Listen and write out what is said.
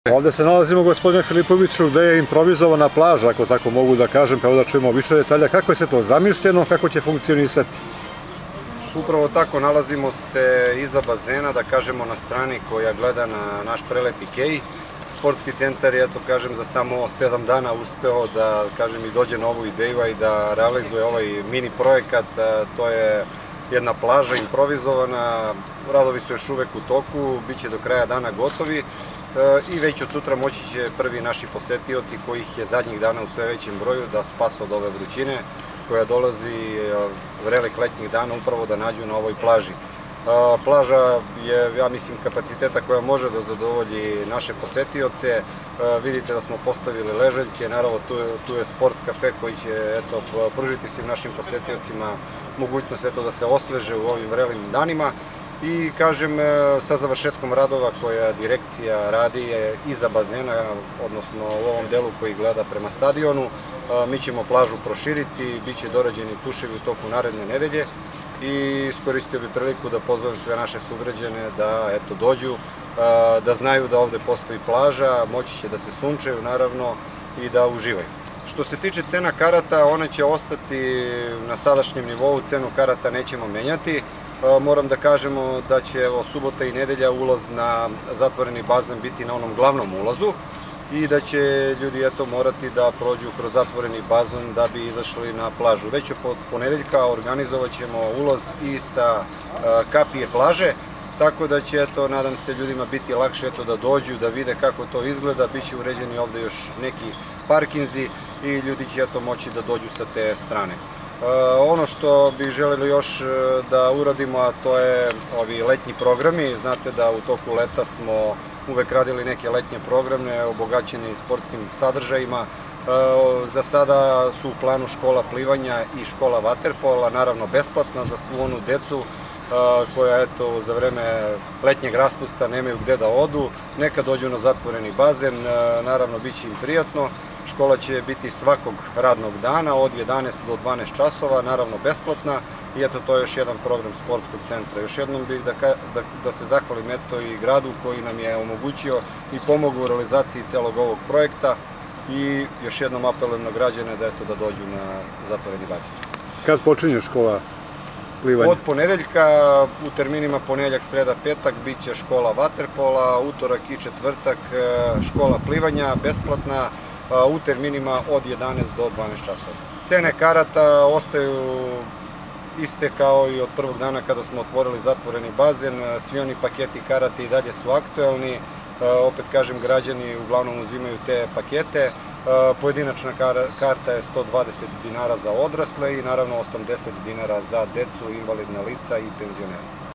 Ovde se nalazimo, gospodine Filipoviću, gde je improvizovana plaža, ako tako mogu da kažem, pa evo da čujemo više detalja. Kako je sve to zamišljeno, kako će funkcionisati? Upravo tako, nalazimo se iza bazena, da kažemo na strani koja gleda na naš prelepi kej. Sportski centar je, kažem, za samo 7 dana uspeo da, kažem, i dođe na ovu ideju i da realizuje ovaj mini projekat. To je jedna plaža improvizovana, radovi su još uvek u toku, bit će do kraja dana gotovi i već od sutra moći će prvi naši posetioci, kojih je zadnjih dana u sve većem broju, da spas od ove vrućine koja dolazi vrelih letnjih dana upravo da nađu na ovoj plaži. Plaža je, ja mislim, kapaciteta koja može da zadovolji naše posetioce. Vidite da smo postavili ležaljke, naravno tu je sport kafe koji će pružiti svim našim posetiocima mogućnost da se osveže u ovim vrelim danima. I, kažem, sa završetkom radova koja direkcija radi je iza bazena, odnosno u ovom delu koji gleda prema stadionu, mi ćemo plažu proširiti, bit će dorađeni tuševi u toku naredne nedelje i iskoristio bi priliku da pozovem sve naše sugrađane da dođu, da znaju da ovde postoji plaža, moći će da se sunčaju naravno i da uživaju. Što se tiče cena karata, one će ostati na sadašnjem nivou, cenu karata nećemo menjati. Moram da kažemo da će subota i nedelja ulaz na zatvoreni bazen biti na onom glavnom ulazu i da će ljudi morati da prođu kroz zatvoreni bazen da bi izašli na plažu. Već od ponedeljka organizovat ćemo ulaz i sa kapije plaže, tako da će, nadam se, ljudima biti lakše da dođu, da vide kako to izgleda. Biće uređeni ovde još neki parkinzi i ljudi će moći da dođu sa te strane. Ono što bih želeli još da uradimo, a to je ovi letnji programi. Znate da u toku leta smo uvek radili neke letnje programe obogaćeni sportskim sadržajima. Za sada su u planu škola plivanja i škola vaterpola, naravno besplatna za svu onu decu koja za vreme letnjeg raspusta nemaju gde da odu. Neka dođu na zatvoreni bazen, naravno bit će im prijatno. Škola će biti svakog radnog dana od 11 do 12 časova, naravno besplatna i to je još jedan program sportskog centra. Još jednom bih da se zahvalim i gradu koji nam je omogućio i pomogao u realizaciji celog ovog projekta i još jednom apelujem na građane da dođu na zatvoreni bazen. Kad počinje škola plivanja? Od ponedeljka, u terminima ponedeljak, sreda, petak, bit će škola vaterpola, utorak i četvrtak škola plivanja, besplatna, u terminima od 11 do 12 časova. Cene karata ostaju iste kao i od prvog dana kada smo otvorili zatvoreni bazen. Svi oni paketi karata i dalje su aktuelni. Opet kažem, građani uglavnom uzimaju te pakete. Pojedinačna karta je 120 dinara za odrasle i naravno 80 dinara za decu, invalidna lica i penzionere.